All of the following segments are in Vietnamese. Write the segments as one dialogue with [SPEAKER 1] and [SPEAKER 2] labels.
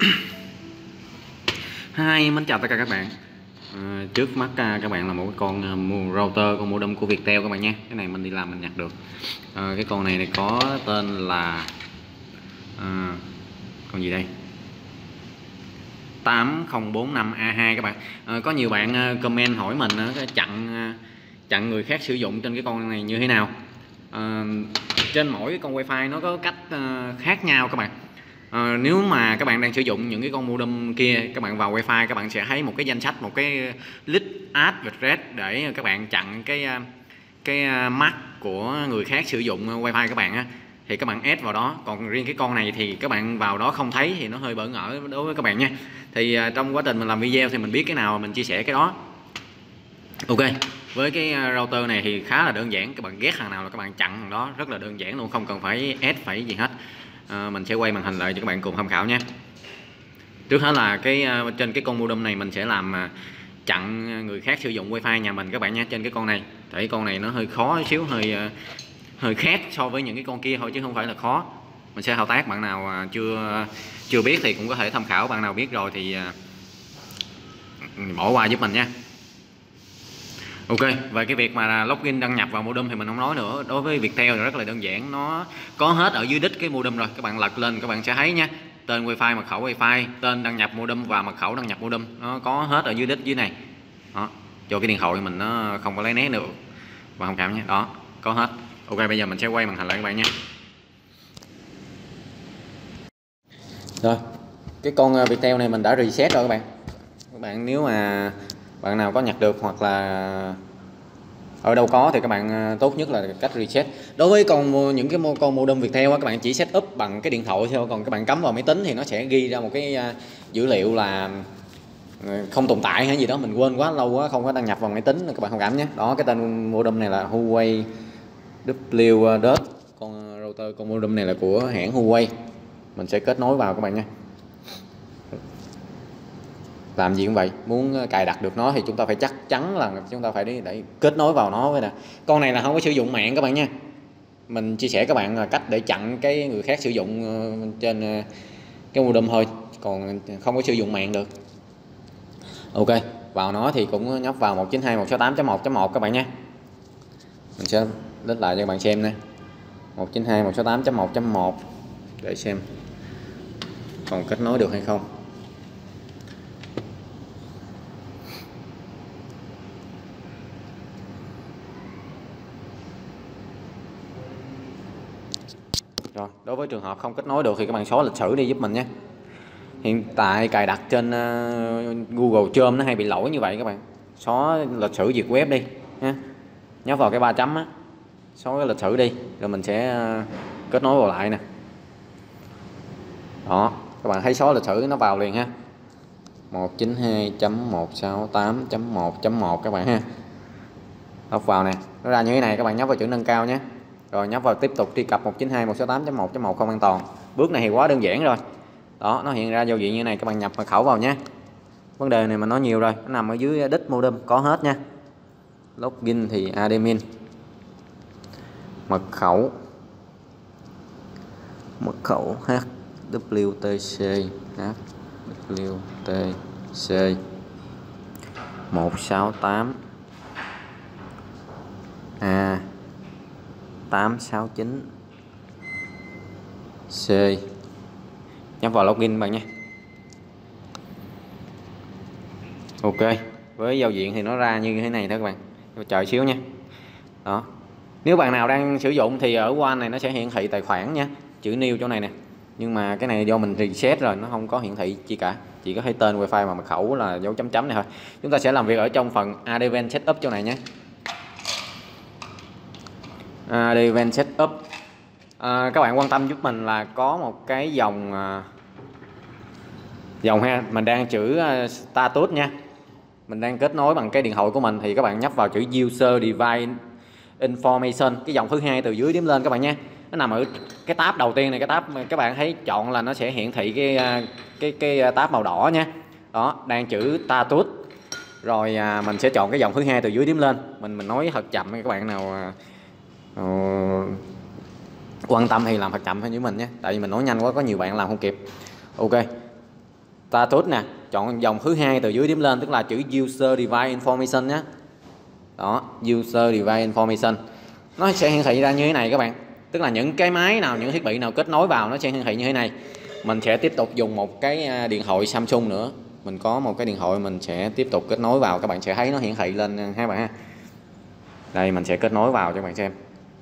[SPEAKER 1] Hi, mến chào tất cả các bạn. Trước mắt các bạn là một cái con router, con modem của Viettel các bạn nha. Cái này mình đi làm mình nhặt được. Cái con này có tên là con gì đây? 8045A2 các bạn. Có nhiều bạn comment hỏi mình chặn người khác sử dụng trên cái con này như thế nào. Trên mỗi cái con wifi nó có cách khác nhau các bạn. Nếu mà các bạn đang sử dụng những cái con modem kia, các bạn vào wifi các bạn sẽ thấy một cái danh sách, một cái list address để các bạn chặn cái mắt của người khác sử dụng wifi các bạn á, thì các bạn add vào đó. Còn riêng cái con này thì các bạn vào đó không thấy thì nó hơi bỡ ngỡ đối với các bạn nha. Thì trong quá trình mình làm video thì mình biết cái nào mình chia sẻ cái đó. Ok, với cái router này thì khá là đơn giản, các bạn ghét thằng nào là các bạn chặn thằng đó, rất là đơn giản luôn, không cần phải add phải gì hết. Mình sẽ quay màn hình lại cho các bạn cùng tham khảo nhé. Trước hết là trên cái con modem này mình sẽ làm chặn người khác sử dụng wifi nhà mình các bạn nha. Trên cái con này, tại con này nó hơi khó xíu, hơi khác so với những cái con kia thôi chứ không phải là khó. Mình sẽ thao tác, bạn nào chưa biết thì cũng có thể tham khảo, bạn nào biết rồi thì bỏ qua giúp mình nha. Ok, về cái việc mà login đăng nhập vào modem thì mình không nói nữa. Đối với Viettel thì rất là đơn giản, nó có hết ở dưới đít cái modem rồi. Các bạn lật lên các bạn sẽ thấy nha. Tên wifi, mật khẩu wifi, tên đăng nhập modem và mật khẩu đăng nhập modem, nó có hết ở dưới đít dưới này. Đó, cho cái điện thoại mình nó không có lấy nét được và không cảm nhé. Đó, có hết. Ok, bây giờ mình sẽ quay màn hình lại các bạn nha. Rồi, cái con Viettel này mình đã reset rồi các bạn. Các bạn nếu mà bạn nào có nhặt được hoặc là ở đâu có thì các bạn tốt nhất là cách reset. Đối với những cái con modem Viettel các bạn chỉ set up bằng cái điện thoại thôi, còn các bạn cắm vào máy tính thì nó sẽ ghi ra một cái dữ liệu là không tồn tại hay gì đó, mình quên quá lâu quá không có đăng nhập vào máy tính, các bạn thông cảm nhé. Đó, cái tên modem này là Huawei W. Con router, con modem này là của hãng Huawei. Mình sẽ kết nối vào các bạn nha. Làm gì cũng vậy, muốn cài đặt được nó thì chúng ta phải chắc chắn là chúng ta phải để kết nối vào nó với nè. Con này là không có sử dụng mạng các bạn nha. Mình chia sẻ các bạn là cách để chặn cái người khác sử dụng trên cái modem thôi, còn không có sử dụng mạng được. Ok, vào nó thì cũng nhấp vào 192.168.1.1 các bạn nha. Mình sẽ list lại cho các bạn xem nè. 192.168.1.1 để xem còn kết nối được hay không. Rồi, đối với trường hợp không kết nối được thì các bạn xóa lịch sử đi giúp mình nhé. Hiện tại cài đặt trên Google Chrome nó hay bị lỗi như vậy các bạn. Xóa lịch sử duyệt web đi nhé. Nhấp vào cái 3 chấm á, xóa cái lịch sử đi rồi mình sẽ kết nối vào lại nè. Đó, các bạn thấy xóa lịch sử nó vào liền ha. 192.168.1.1 các bạn ha. Lọc vào nè, nó ra như thế này, các bạn nhấp vào chữ nâng cao nhé. Rồi nhấp vào tiếp tục truy cập 192.168.1.1 không an toàn. Bước này thì quá đơn giản rồi. Đó, nó hiện ra giao diện như này, các bạn nhập mật khẩu vào nhé. Vấn đề này mà nói nhiều rồi, nó nằm ở dưới đít modem, có hết nha. Login thì admin. Mật khẩu HWTC 168 869 C. Nhấp vào login bạn nha. Ok, với giao diện thì nó ra như thế này thôi các bạn. Chờ xíu nha. Đó, nếu bạn nào đang sử dụng thì ở qua này nó sẽ hiển thị tài khoản nha, chữ new chỗ này nè. Nhưng mà cái này do mình reset rồi, nó không có hiển thị chi cả, chỉ có thấy tên wifi và mật khẩu là dấu chấm chấm này thôi. Chúng ta sẽ làm việc ở trong phần Advanced Setup chỗ này nhé. Advanced Setup, các bạn quan tâm giúp mình là có một cái dòng ha, mình đang chữ status nha, mình đang kết nối bằng cái điện thoại của mình thì các bạn nhấp vào chữ user device information, cái dòng thứ hai từ dưới đếm lên các bạn nha. Nó nằm ở cái tab đầu tiên này, cái tab các bạn thấy chọn là nó sẽ hiển thị cái tab màu đỏ nha. Đó, đang chữ status. Rồi mình sẽ chọn cái dòng thứ hai từ dưới đếm lên. Mình nói thật chậm, các bạn nào quan tâm thì làm thật chậm với mình nhé, tại vì mình nói nhanh quá có nhiều bạn làm không kịp. Ok, status nè, chọn dòng thứ hai từ dưới điểm lên, tức là chữ user device information nhé. Đó, user device information nó sẽ hiển thị ra như thế này các bạn, tức là những cái máy nào, những thiết bị nào kết nối vào nó sẽ hiển thị như thế này. Mình sẽ tiếp tục dùng một cái điện thoại Samsung nữa, mình có một cái điện thoại mình sẽ tiếp tục kết nối vào, các bạn sẽ thấy nó hiển thị lên ha các bạn ha. Đây mình sẽ kết nối vào cho các bạn xem.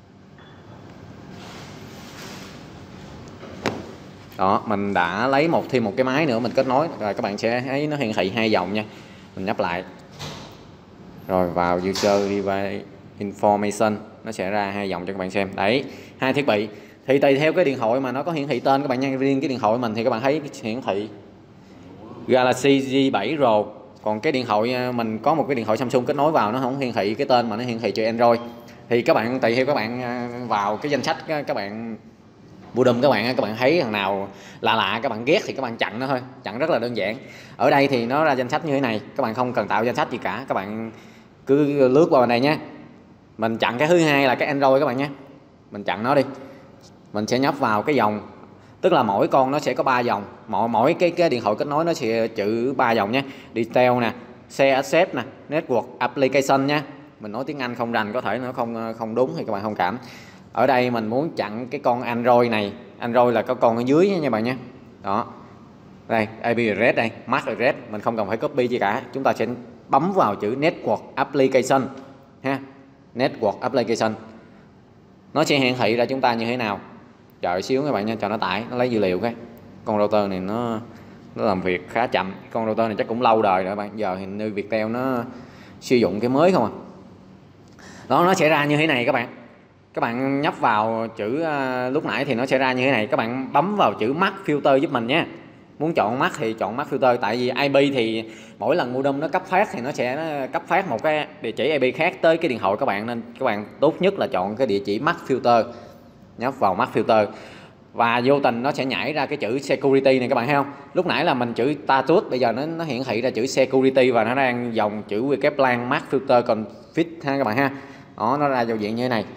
[SPEAKER 1] Đó, mình đã lấy thêm một cái máy nữa mình kết nối rồi, các bạn sẽ thấy nó hiển thị hai dòng nha. Mình nhấp lại rồi vào user device information, nó sẽ ra hai dòng cho các bạn xem. Đấy, hai thiết bị thì tùy theo cái điện thoại mà nó có hiển thị tên các bạn nha. Riêng cái điện thoại mình thì các bạn thấy hiển thị Galaxy J7 Pro, còn cái điện thoại mình có một cái điện thoại Samsung kết nối vào nó không hiển thị cái tên mà nó hiển thị chữ Android. Thì các bạn tùy theo các bạn vào cái danh sách các bạn mua đùm, các bạn thấy thằng nào lạ lạ các bạn ghét thì các bạn chặn nó thôi, chặn rất là đơn giản. Ở đây thì nó ra danh sách như thế này, các bạn không cần tạo danh sách gì cả, các bạn cứ lướt qua bên đây nhé. Mình chặn cái thứ hai là cái Android các bạn nhé, mình chặn nó đi. Mình sẽ nhấp vào cái dòng, tức là mỗi con nó sẽ có 3 dòng, mỗi cái điện thoại kết nối nó sẽ chữ 3 dòng nhé. Detail nè, Share Access nè, Network Application nha. Mình nói tiếng Anh không rành, có thể nó không đúng thì các bạn thông cảm. Ở đây mình muốn chặn cái con Android này, Android là có con ở dưới nha bạn nhé. Đó, đây IP address đây, MAC address, mình không cần phải copy gì cả, chúng ta sẽ bấm vào chữ Network Application ha. Network Application nó sẽ hiển thị ra chúng ta như thế nào. Chờ xíu các bạn nha, cho nó tải, nó lấy dữ liệu cái. Con router này nó làm việc khá chậm, con router này chắc cũng lâu đời rồi bạn. Giờ thì như Viettel nó sử dụng cái mới không à. Đó, nó sẽ ra như thế này các bạn. Các bạn nhấp vào chữ lúc nãy thì nó sẽ ra như thế này, các bạn bấm vào chữ MAC filter giúp mình nhé. Muốn chọn MAC thì chọn MAC filter, tại vì IP thì mỗi lần modem nó cấp phát thì nó sẽ cấp phát một cái địa chỉ IP khác tới cái điện thoại các bạn, nên các bạn tốt nhất là chọn cái địa chỉ MAC filter. Nhấp vào MAC filter và vô tình nó sẽ nhảy ra cái chữ security này các bạn thấy không? Lúc nãy là mình chữ status, bây giờ nó hiển thị ra chữ security và nó đang dòng chữ VPN MAC filter config ha các bạn ha. Đó, nó ra giao diện như thế này.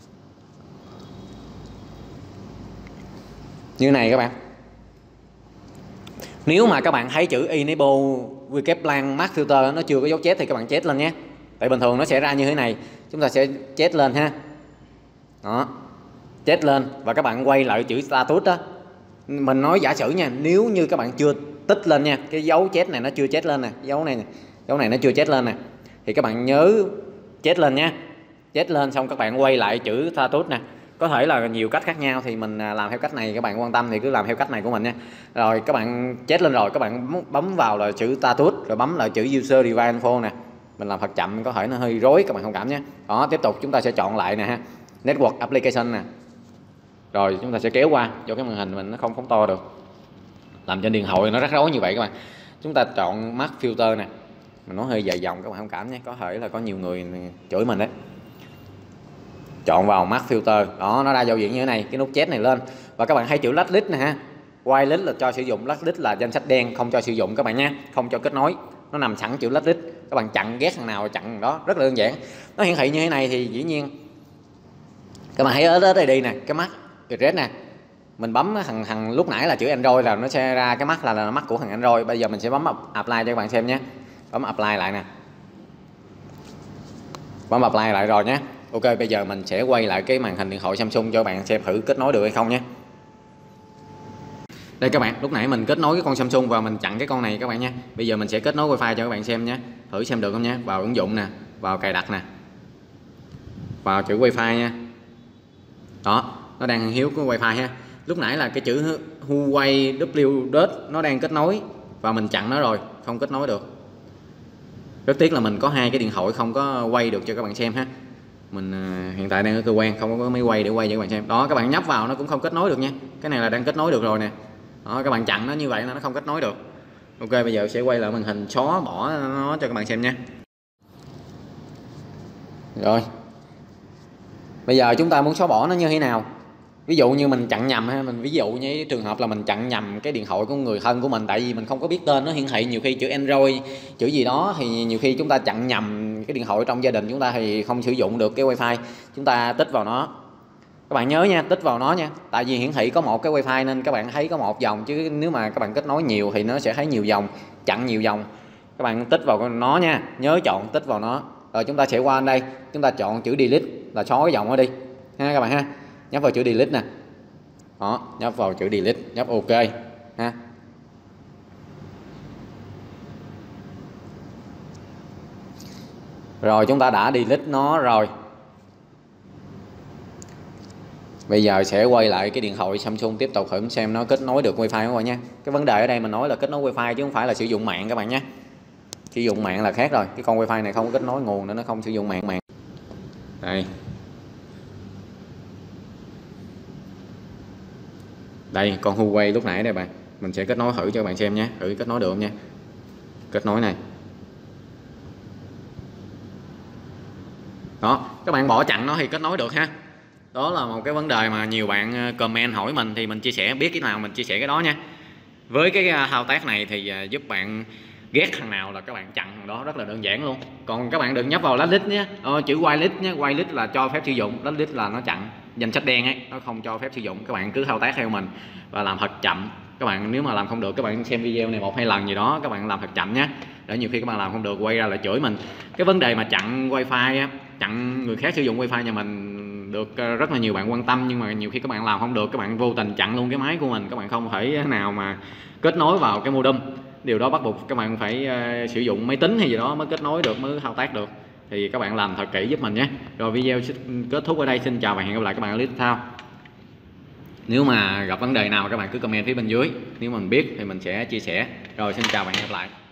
[SPEAKER 1] Như này các bạn. Nếu mà các bạn thấy chữ enable VPN MAC filter nó chưa có dấu chết thì các bạn chết lên nhé. Tại bình thường nó sẽ ra như thế này, chúng ta sẽ chết lên ha. Đó, chết lên và các bạn quay lại chữ status đó. Mình nói giả sử nha, nếu như các bạn chưa tích lên nha, cái dấu chết này nó chưa chết lên nè, dấu này nó chưa chết lên nè, thì các bạn nhớ chết lên nha. Chết lên xong các bạn quay lại chữ status nè. Có thể là nhiều cách khác nhau thì mình làm theo cách này, các bạn quan tâm thì cứ làm theo cách này của mình nha. Rồi các bạn chết lên rồi các bạn bấm vào là chữ status rồi bấm lại chữ user device info nè. Mình làm thật chậm có thể nó hơi rối, các bạn thông cảm nhé. Đó, tiếp tục chúng ta sẽ chọn lại nè ha, Network Application nè. Rồi chúng ta sẽ kéo qua cho cái màn hình mình nó không phóng to được, làm trên điện thoại nó rắc rối như vậy các bạn. Chúng ta chọn MAC filter nè, mình nói hơi dài dòng các bạn thông cảm nhé, có thể là có nhiều người chửi mình đấy. Chọn vào MAC filter, đó nó ra giao diện như thế này, cái nút chết này lên và các bạn thấy chữ blacklist nè ha. Whitelist là cho sử dụng, blacklist là danh sách đen không cho sử dụng các bạn nha, không cho kết nối. Nó nằm sẵn chữ blacklist, các bạn chặn ghét thằng nào chặn thằng đó, rất là đơn giản. Nó hiển thị như thế này thì dĩ nhiên các bạn thấy ở đây đi nè, cái MAC address nè. Mình bấm thằng lúc nãy là chữ Android là nó sẽ ra cái MAC là MAC của thằng Android. Bây giờ mình sẽ bấm apply cho các bạn xem nhé. Bấm apply lại nè. Bấm apply lại rồi nhé. Ok, bây giờ mình sẽ quay lại cái màn hình điện thoại Samsung cho các bạn xem thử kết nối được hay không nhé. Đây các bạn, lúc nãy mình kết nối cái con Samsung và mình chặn cái con này các bạn nha. Bây giờ mình sẽ kết nối wifi cho các bạn xem nhé. Thử xem được không nhé. Vào ứng dụng nè, vào cài đặt nè, vào chữ wifi nha. Đó, nó đang hiếu cái wifi ha. Lúc nãy là cái chữ Huawei W nó đang kết nối và mình chặn nó rồi, không kết nối được. Rất tiếc là mình có hai cái điện thoại không có quay được cho các bạn xem ha. Mình hiện tại đang ở cơ quan không có máy quay để quay cho các bạn xem. Đó, các bạn nhấp vào nó cũng không kết nối được nha. Cái này là đang kết nối được rồi nè. Đó, các bạn chặn nó như vậy là nó không kết nối được. Ok, bây giờ sẽ quay lại màn hình, xóa bỏ nó cho các bạn xem nha. Rồi, bây giờ chúng ta muốn xóa bỏ nó như thế nào? Ví dụ như mình chặn nhầm ha, mình ví dụ như trường hợp là mình chặn nhầm cái điện thoại của người thân của mình, tại vì mình không có biết tên nó hiển thị nhiều khi chữ Android, chữ gì đó thì nhiều khi chúng ta chặn nhầm cái điện thoại trong gia đình chúng ta thì không sử dụng được cái wifi, chúng ta tích vào nó. Các bạn nhớ nha, tích vào nó nha, tại vì hiển thị có một cái wifi nên các bạn thấy có một dòng, chứ nếu mà các bạn kết nối nhiều thì nó sẽ thấy nhiều dòng, chặn nhiều dòng. Các bạn tích vào nó nha, nhớ chọn tích vào nó. Rồi chúng ta sẽ qua đây, chúng ta chọn chữ delete là xóa cái dòng ở đi ha các bạn ha. Nhấp vào chữ delete nè, đó, nhấp vào chữ delete, nhấp ok ha. Rồi chúng ta đã delete nó rồi. Bây giờ sẽ quay lại cái điện thoại Samsung, tiếp tục thử xem nó kết nối được wifi không các bạn nha. Cái vấn đề ở đây mình nói là kết nối wifi chứ không phải là sử dụng mạng các bạn nhé. Sử dụng mạng là khác rồi, cái con wifi này không có kết nối nguồn nên nó không sử dụng mạng. Đây. Đây con Huawei lúc nãy đây bạn, mình sẽ kết nối thử cho các bạn xem nhé, thử kết nối được không nha. Kết nối này. Đó, các bạn bỏ chặn nó thì kết nối được ha. Đó là một cái vấn đề mà nhiều bạn comment hỏi mình, thì mình chia sẻ, biết cái nào mình chia sẻ cái đó nha. Với cái thao tác này thì giúp bạn ghét thằng nào là các bạn chặn thằng đó, rất là đơn giản luôn. Còn các bạn đừng nhấp vào blacklist nhé, chữ whitelist nhé, whitelist là cho phép sử dụng, blacklist là nó chặn, danh sách đen ấy, nó không cho phép sử dụng. Các bạn cứ thao tác theo mình và làm thật chậm. Các bạn nếu mà làm không được, các bạn xem video này 1-2 lần gì đó, các bạn làm thật chậm nhé, để nhiều khi các bạn làm không được quay ra lại chửi mình. Cái vấn đề mà chặn wifi á, chặn người khác sử dụng wifi nhà mình được rất là nhiều bạn quan tâm, nhưng mà nhiều khi các bạn làm không được, các bạn vô tình chặn luôn cái máy của mình, các bạn không thể nào mà kết nối vào cái modem. Điều đó bắt buộc các bạn phải sử dụng máy tính hay gì đó mới kết nối được, mới thao tác được. Thì các bạn làm thật kỹ giúp mình nhé. Rồi video kết thúc ở đây, xin chào và hẹn gặp lại các bạn ở clip tiếp theo. Nếu mà gặp vấn đề nào các bạn cứ comment phía bên dưới, nếu mình biết thì mình sẽ chia sẻ. Rồi xin chào và hẹn gặp lại.